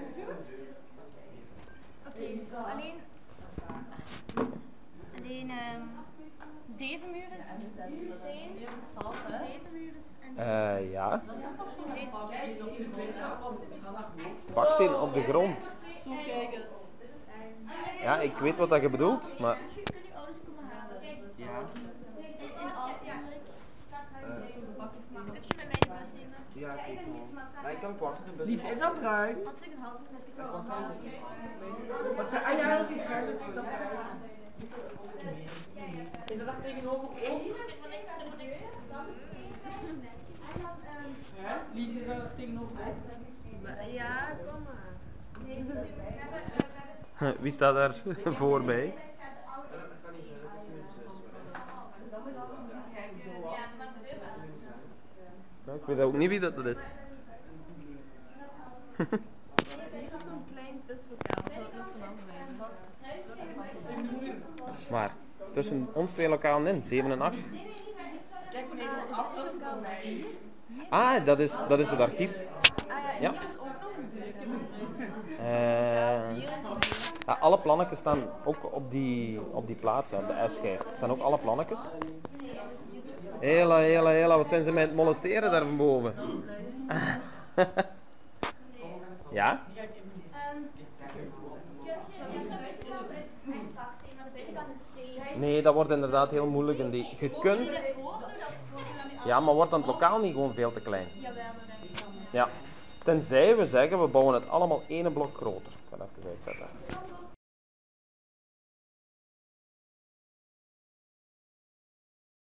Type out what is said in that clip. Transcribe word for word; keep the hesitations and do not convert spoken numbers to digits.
Oké, zo alleen, alleen um, deze muur is steen, deze muur is en Uh, ja. nee. Baksteen op de grond. Zo, kijk eens. Ja, ik weet wat dat je bedoelt, maar... Kun je ouders komen halen? Ja. In, in Alsmeer. Uh, Kun je met mij de bus nemen? ja, ik wel. Maar ik kan kort de bus. Lies, is dat bruin? Als ik een half uur heb je zo een half uur. Wat, ah ja, dat is bruin. Is dat daar tegenover ook? Lies, is dat daar tegenover ook? Ja, kom maar. Wie staat daar voor mij? Nou, ik weet ook niet wie dat is. Hier is zo'n klein tussenlokaal, zou ik nog vanaf blijven. Maar, tussen ons twee lokalen in, zeven en acht. Kijk meneer, de aflokaal bij. Ah, dat is, dat is het archief. Ja. Uh, ja, alle plannetjes staan ook op die, op die plaats, hè, de S-schijf. Er staan ook alle plannetjes. Hela, hela, hela, wat zijn ze mij aan het molesteren daar van boven? Ja? Nee, dat wordt inderdaad heel moeilijk. En die, je kunt... Ja, maar wordt dan het lokaal niet gewoon veel te klein? Ja. Tenzij we zeggen, we bouwen het allemaal één blok groter. Ik ga even uitzetten.